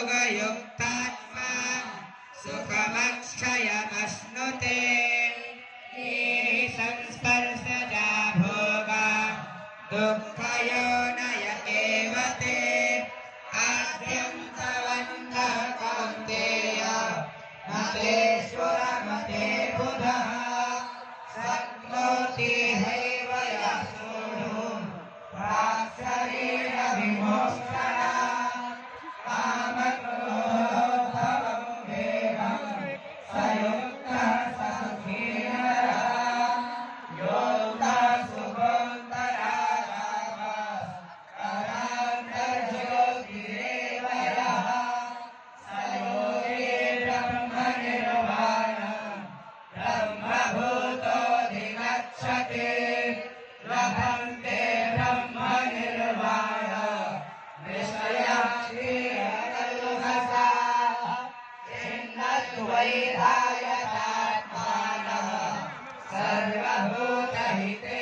योगयुक्तात्मा सुखमक्षयमश्नुते संस्पर्शजा भोगा दुःखयोनय एव ते आद्यन्तवन्तः कौन्तेय मतेश्वरमते बुधः शक्नोति हैव यः सोढुं प्राक्शरीरविमोक्षणात् कामक्रोधोद्भवं देहं स युक्तः सुखी नरः योक्तः सुखोत्तरारामः परान्तर्ज्योतिरेव यः स योगी ब्रह्मनिर्वाणम् ब्रह्मभूतोऽधिगच्छति लभन्ते ब्रह्मनिर्वाण विषयाक्षीरकल्मषा छिन्नद्वैधायतात्मानः सर्वभूतहिते